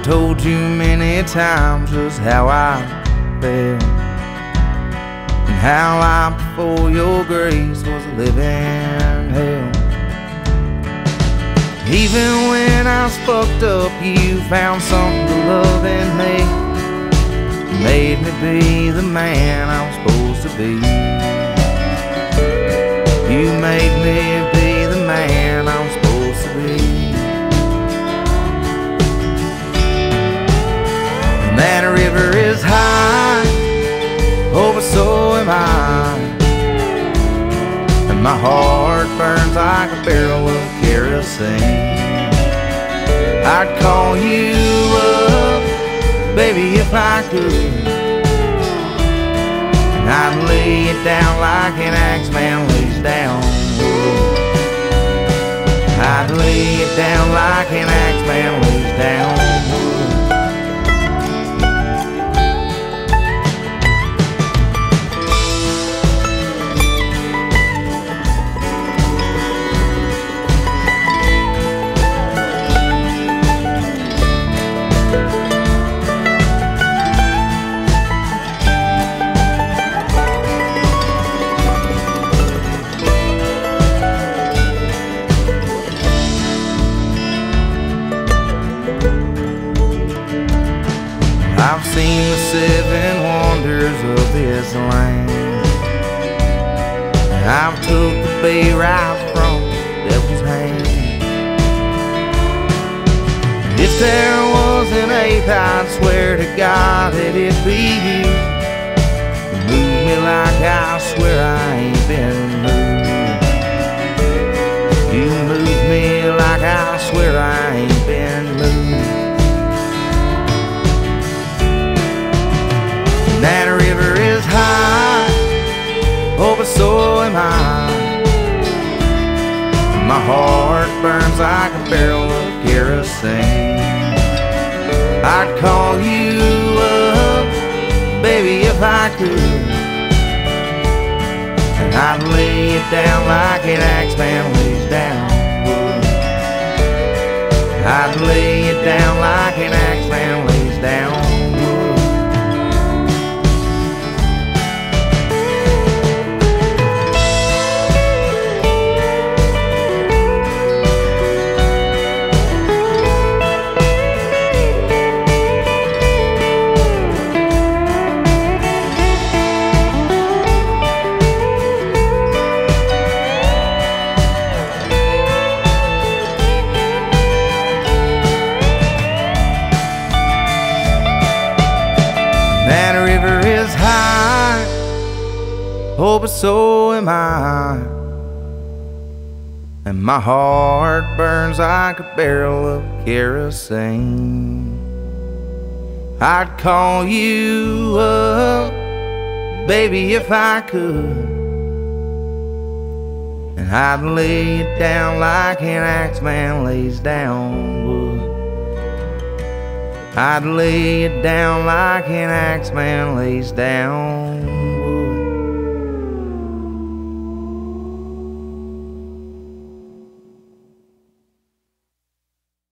told you many times just how I felt, and how life before your grace was a living hell. Even when I was fucked up, you found something to love in me. You made me be the man I was supposed to be. You made me be the man I was supposed to be. And that river is high, oh but so am I. And my heart burns like a barrel of kerosene. I'd call you up, baby, if I could, and I'd lay it down like an axeman lays down wood. I'd lay it down like an axeman lays down wood. I've seen the 7 wonders of this land. I've took the bay right from the devil's hand. If there was an 8th, I'd swear to God that it'd be you. You move me like I swear I ain't been moved. You move me like I swear I ain't been moved. That river is high, oh but so am I. My heart burns like a barrel of kerosene. I'd call you up, baby, if I could, and I'd lay it down like an axeman lays down wood. I'd lay it down like an axeman lays down wood. That river is high, oh but so am I. And my heart burns like a barrel of kerosene. I'd call you up, baby, if I could, and I'd lay it down like an axeman lays down wood. I'd lay it down like an axeman lays down